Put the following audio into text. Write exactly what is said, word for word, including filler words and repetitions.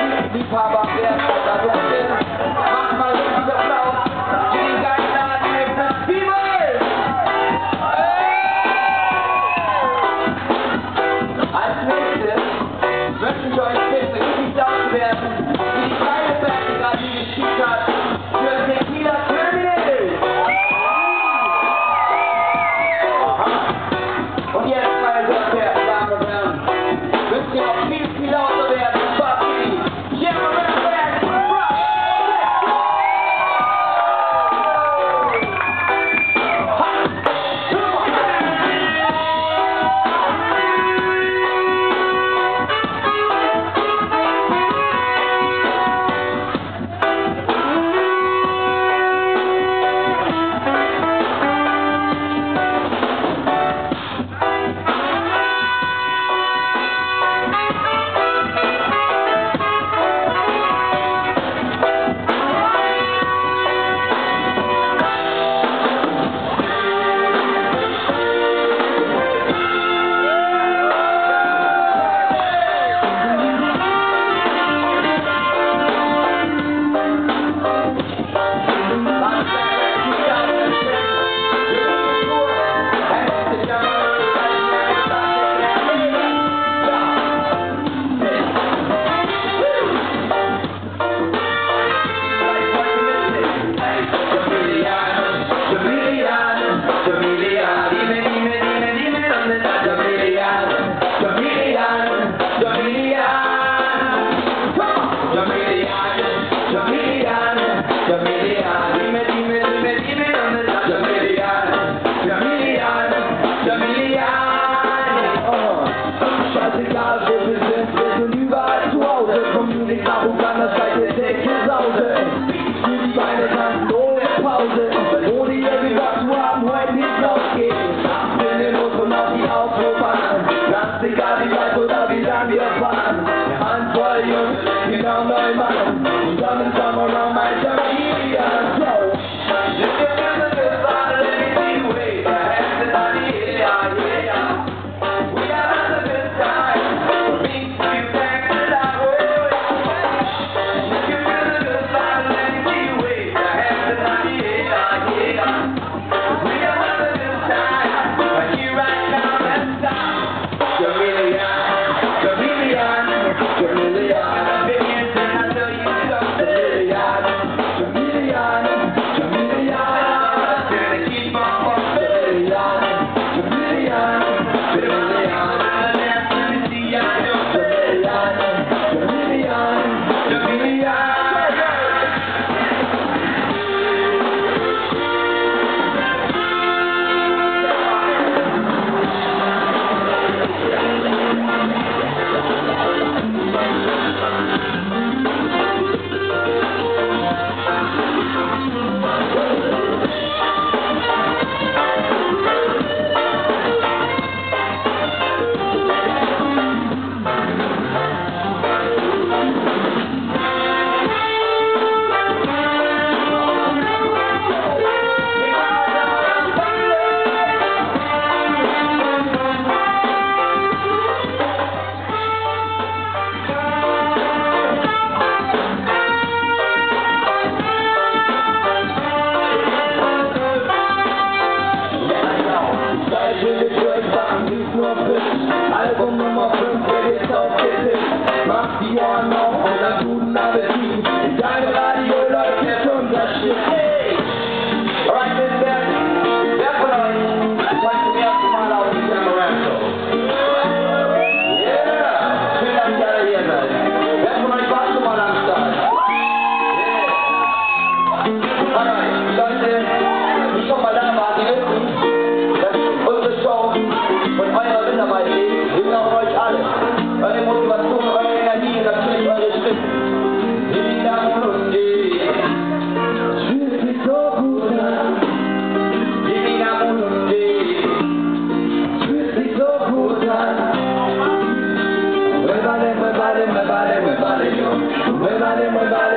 Liebhaber werden oder so sind. Macht mal richtig Applaus für den geilen Laden im Festival! Als nächstes wünsche ich euch bitte, richtig laut zu werden, wie die kleine Band, die gerade hier gespielt hat, für Tequila Terminal! Und jetzt, meine sehr verehrten Damen und Herren, müsst ihr noch viel, viel lauter werden. Scheißegal, wo wir sind, wir sind überall zu Hause. Community nach und an, das seid ihr dicke Sause. Für die Beine tanzen ohne Pause. Ohne irgendwas zu haben, heute nicht rausgehen. In den Bus und auf die Autobahn. Ganz egal, wie weit oder wie lang wir fahren. Eine Handvoll Jungs, genau neun Mann. Zusammen kommen wir noch mal Familie. So. Album Nummer fünf wird jetzt aufgetippt. Mach die Ohren auf und einen guten Appetit. In deinem Radio läuft jetzt unser Shit. Hey! Alright, bis dann. Wer von euch ist heute zum ersten Mal auf dieser Rancho? Yeah! Schön, dass ihr alle hier seid. Wer von euch war schon mal am Start? Yeah! Alright, Leute, die schon mal da waren, die wissen, dass unsere Show von eurer Mitarbeit lebt. Eure Motivation, eure Energie, natürlich eure Stimmen. Die Damen und Herren, fühlt sich so gut an. Die Damen und Herren, fühlt sich so gut an. Everybody, everybody, everybody, everybody, everybody, everybody.